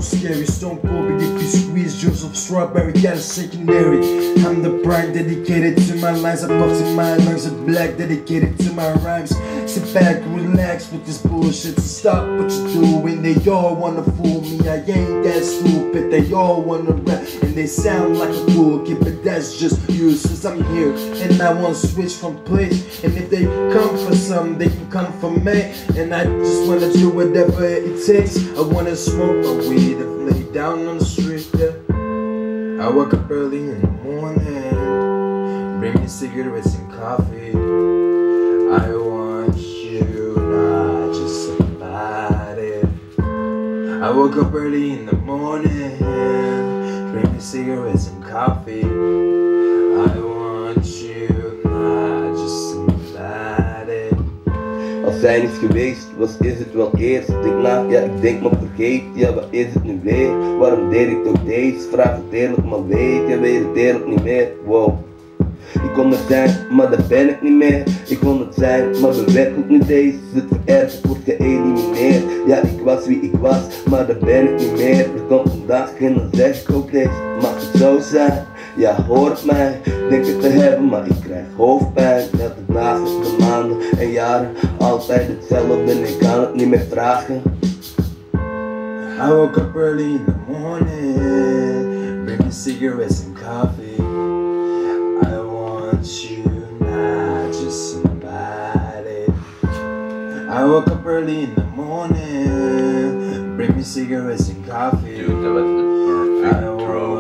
scary. Stone cold, but if you squeeze juice of strawberry, got a secondary. I'm the prime dedicated to my lines. I puffs in my lungs of black, dedicated to my rhymes. Sit back and relax with this bullshit. So stop what you're doing. They all wanna fool me. I ain't that stupid. They all wanna rap and they sound like a cool kid, but that's just useless. I'm here and I wanna switch from place. And if they come for some, they can come for me. And I just wanna do whatever it takes. I wanna smoke my weed and lay down on the street, yeah. I wake up early in the morning, bring me cigarettes and coffee. I want you, not just somebody. I woke up early in the morning, bring me cigarettes and coffee. I want you, not just somebody. Als zij niet geweest was, is het wel eerst. Denk na, ja ik denk maar vergeet. Ja wat is het nu weer? Waarom deed ik toch deze? Vraag het eerlijk maar weet. Ja weet het eerlijk niet meer. Wow. Ik kon er zijn, maar daar ben ik niet meer. Ik kon het zijn, maar ben werkelijk niet deze. Het verergerd wordt geëlimineerd. Ja ik was wie ik was, maar daar ben ik niet meer. Er komt een dag en dan zeg ik ook deze. Mag het zo zijn? Ja hoort mij, denk het te hebben, maar ik krijg hoofdpijn. Dat het naast de maanden en jaren altijd hetzelfde en ik kan het niet meer vragen. I woke up early in the morning, bring me cigarettes and coffee. I want you, not just somebody. I woke up early in the morning, bring me cigarettes and coffee. Dude, that was the perfect throw.